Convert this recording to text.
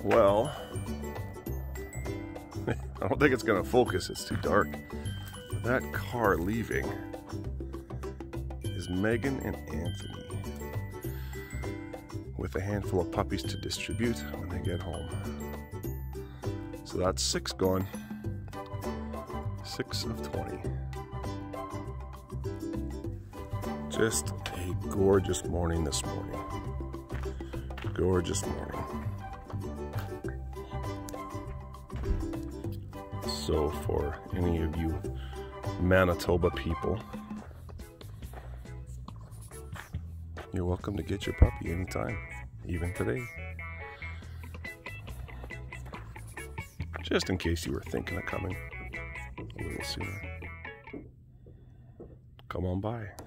Well, I don't think it's going to focus, it's too dark. That car leaving is Megan and Anthony with a handful of puppies to distribute when they get home. So that's 6 gone. 6 of 20. Just a gorgeous morning this morning. Gorgeous morning. So for any of you Manitoba people, you're welcome to get your puppy anytime, even today. Just in case you were thinking of coming a little sooner. Come on by.